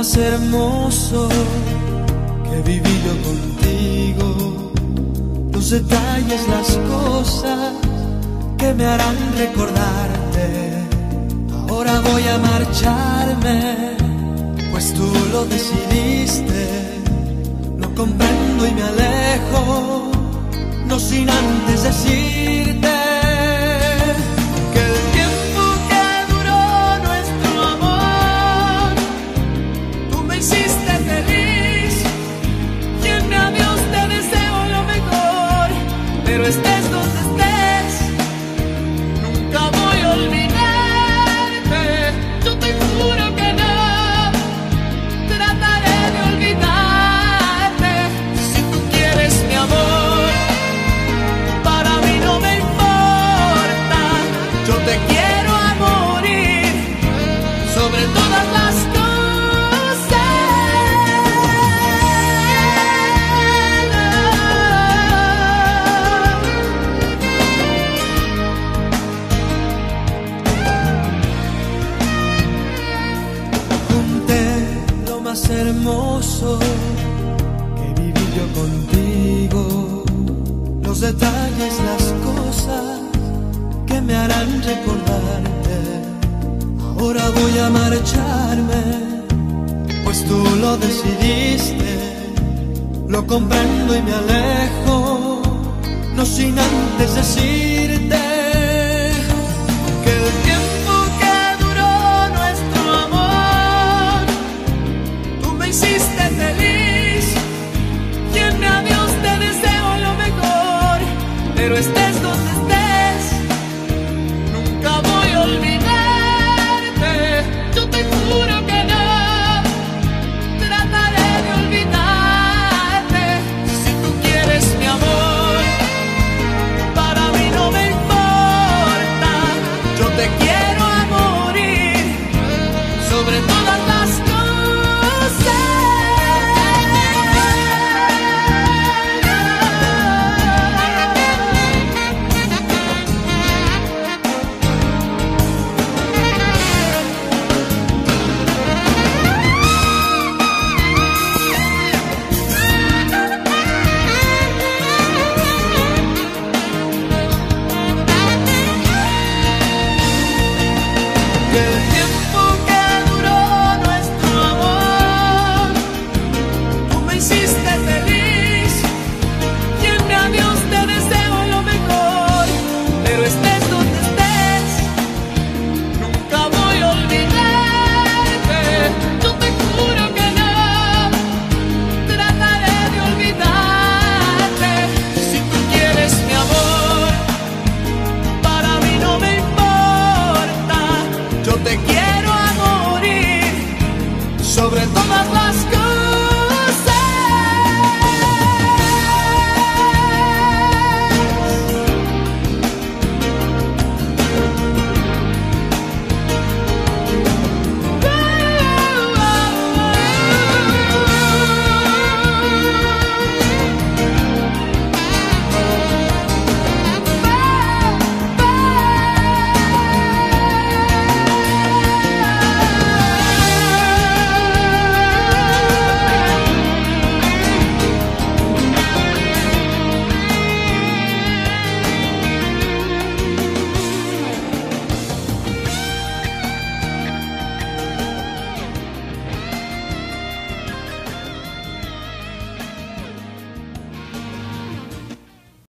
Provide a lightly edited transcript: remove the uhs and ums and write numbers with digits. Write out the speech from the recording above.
más hermoso que viví yo contigo, los detalles, las cosas que me harán recordarte. Ahora voy a marcharme, pues tú lo decidiste. Lo comprendo y me alejo, no sin antes decirte que el tiempo que duró nuestro amor, tú me hiciste feliz, y en mi adiós te deseo lo mejor. Pero estés donde estés, nunca voy a olvidarte. Yo te juro que no trataré de olvidarte. Si tú quieres mi amor, para mí no me importa. Yo te quiero a morir sobre todas las más hermoso que viví yo contigo, los detalles, las cosas que me harán recordarte. Ahora voy a marcharme, pues tú lo decidiste. Lo comprendo y me alejo, no sin antes decirte que el tiempo que duró nuestro amor, me hiciste feliz, y en mi adiós te deseo lo mejor. Pero estés donde estés,